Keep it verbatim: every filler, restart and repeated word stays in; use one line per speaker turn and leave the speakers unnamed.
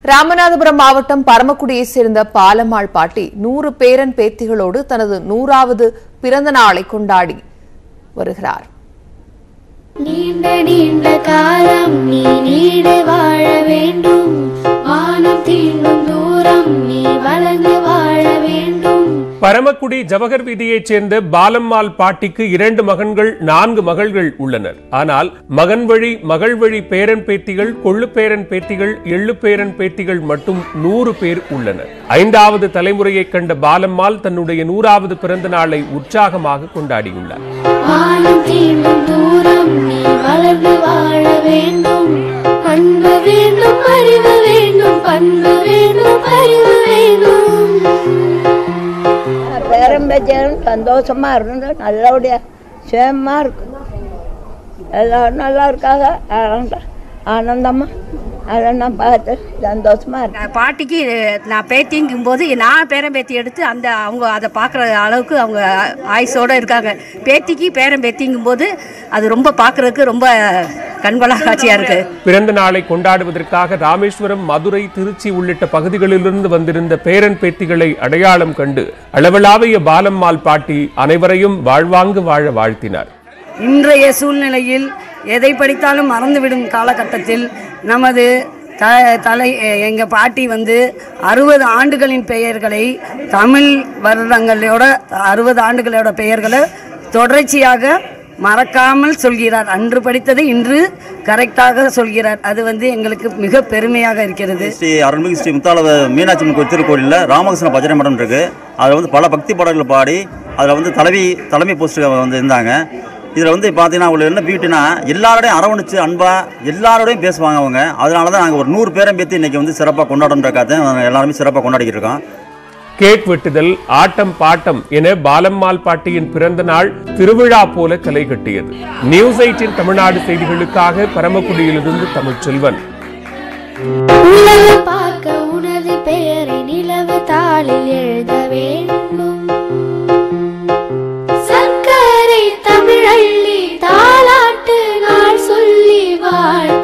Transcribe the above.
ராமநாதபுரம் மாவட்டம் பரமக்குடியைச் சேர்ந்த பாலம்மாள் பாட்டி நூறு பேரன் பேத்திகளோடு தனது நூறாவது பிறந்த நாளை கொண்டாடி வருகிறார்.
நீண்ட நீண்ட காலம் நீ நீடு வாழ வேண்டும், வானம் தீண்டும் தூரம் நீ வளர்ந்து வாழ வேண்டும்.
பரமக்குடி ஜவஹர் வீதியைச் சேர்ந்த பாலம்மாள் பாட்டிக்கு இரண்டு மகன்கள் நான்கு மகள்கள் உள்ளனர். ஆனால் மகன் வழி மகள் வழி பேரன் பேத்திகள் கொள்ளு பேரன் பேத்திகள் எள்ளு பேரன் பேத்திகள் மட்டும் நூறு பேர் உள்ளனர். ஐந்தாவது தலைமுறையை கண்ட பாலம்மாள் தன்னுடைய நூறாவது பிறந்த நாளை உற்சாகமாக கொண்டாடியுள்ளார்.
வானம் தீண்டும் தூரம் நீ வளர்ந்து வாழ வேண்டும், அன்பு வேண்டும் அறிவு வேண்டும், பண்பு வேண்டும் அறிவு வேண்டும்.
பேரம்பேச்சியும் சந்தோஷமா இருந்து நல்லபடியா சேமா இருக்கு. எல்லாரும் நல்லா இருக்காங்க, ஆனந்தமா அதை நான் பார்த்து சந்தோஷமா இருக்கேன்.
பாட்டிக்கு நான் பேத்திங்கும் போது நான் பேரன் பேத்தி எடுத்து அந்த அவங்க அதை பார்க்குற அளவுக்கு அவங்க ஆயுசோடு இருக்காங்க. பேத்திக்கு பேரன் பேத்திங்கும் போது அது ரொம்ப பார்க்குறதுக்கு ரொம்ப கண்கொள்ளா காட்சியா இருக்கு.
பிறந்த நாளை கொண்டாடுவதற்காக ராமேஸ்வரம், மதுரை, திருச்சி உள்ளிட்ட பகுதிகளிலிருந்து வந்திருந்த பேரன் பேத்திகளை அடையாளம் கண்டு அளவலாவிய பாலம்மாள் பாட்டி அனைவரையும் வாழ்வாங்கு வாழ வாழ்த்தினார்.
இன்றைய சூழ்நிலையில் எதை படித்தாலும் மறந்துவிடும் காலகட்டத்தில் நமது த தலை எங்கள் பாட்டி வந்து அறுபது ஆண்டுகளின் பெயர்களை தமிழ் வருடங்களோட அறுபது ஆண்டுகளோட பெயர்களை தொடர்ச்சியாக மறக்காமல் சொல்கிறார். அன்று படித்ததை இன்று கரெக்டாக சொல்கிறார். அது வந்து எங்களுக்கு மிக பெருமையாக இருக்கிறது.
ஸ்ரீ அருள்மிகு ஸ்ரீ முத்தாள மீனாட்சி அம்மன் திருக்கோயிலில் ராமகிருஷ்ண பஜனை மடம் இருக்குது. அதில் வந்து பல பக்தி பாடல்கள் பாடி அதில் வந்து தலைவி தலைமை போஸ்ட்டு வந்து இருந்தாங்க. இதில் வந்து பார்த்தீங்கன்னா அவங்களுக்கு என்ன பியூட்டினா எல்லாரோடையும் அரவணைச்சு அன்பாக எல்லாரோடையும் பேசுவாங்க அவங்க. அதனால தான் நாங்கள் ஒரு நூறு பேரம் பேத்தி இன்றைக்கி வந்து சிறப்பாக கொண்டாடுறக்காக நாங்கள் எல்லாருமே சிறப்பாக கொண்டாடிக்கிட்டு இருக்கோம்.
கேக் வெட்டுதல், ஆட்டம் பாட்டம் என பாலம்மாள் பாட்டியின் பிறந்த நாள் திருவிழா போல கலை கட்டியது. நியூஸ் எயிட்டீன் தமிழ்நாடு செய்திகளுக்காக பரமக்குடியிலிருந்து தமிழ் செல்வன்.
பார்க்க உனது பெயரை நிலவு தாளில் எழுத வேண்டும், சர்க்கரை தமிழள்ளி தாலாட்டு நாள் சொல்லி வாழ்